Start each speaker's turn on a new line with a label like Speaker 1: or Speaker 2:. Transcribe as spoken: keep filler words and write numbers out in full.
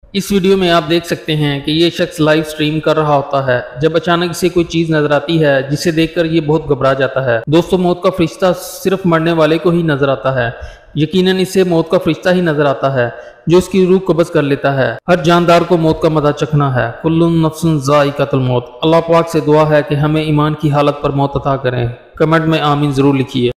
Speaker 1: इस वीडियो में आप देख सकते हैं कि ये शख्स लाइव स्ट्रीम कर रहा होता है जब अचानक से कोई चीज नजर आती है जिसे देखकर ये बहुत घबरा जाता है। दोस्तों, मौत का फरिश्ता सिर्फ मरने वाले को ही नजर आता है। यकीनन इसे मौत का फरिश्ता ही नजर आता है जो उसकी रूह कब्ज कर लेता है। हर जानदार को मौत का मजा चखना है। कुल्लुन नफ्सुन ज़ाइक़तुल मौत। अल्लाह पाक से दुआ है कि हमें ईमान की हालत पर मौत अता करें। कमेंट में आमीन जरूर लिखिए।